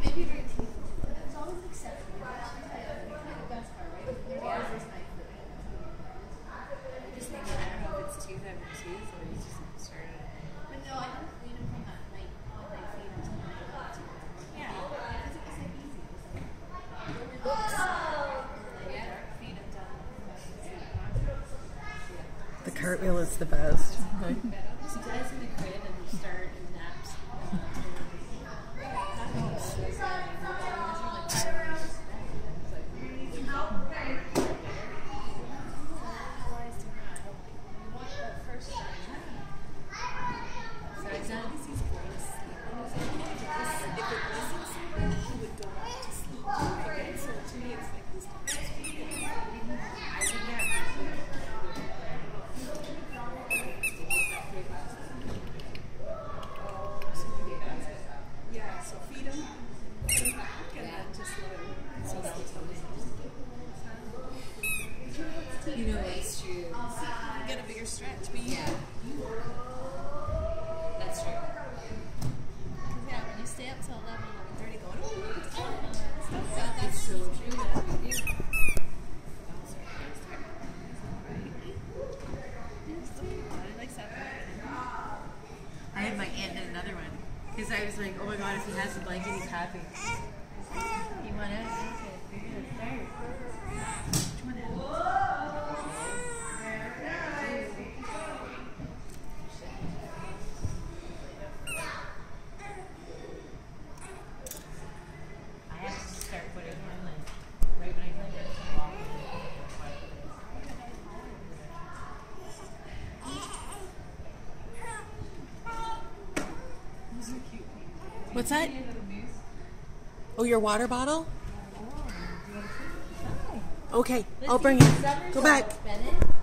maybe very teeth. It's always acceptable. The best part, right? Yeah. I just think that I don't know if it's tooth over tooth or he's just started. But no, I don't clean him from that night when I feed him something like that. Yeah. Because it was like easy. It was like feed him down. The cartwheel is the best. Right? He dies in the crib and we start and naps. You know, it's true. You get a bigger stretch, but yeah. That's true. Yeah, when you stay up till 11, 11:30 going, oh, that's so true. I had my aunt did another one because I was like, oh my god, if he has a blanket, he's happy. You want it? Okay, you're gonna start. Which one is it? I have to start putting him in right when I go there. What's that? Oh, your water bottle? Okay, I'll bring it. Go back.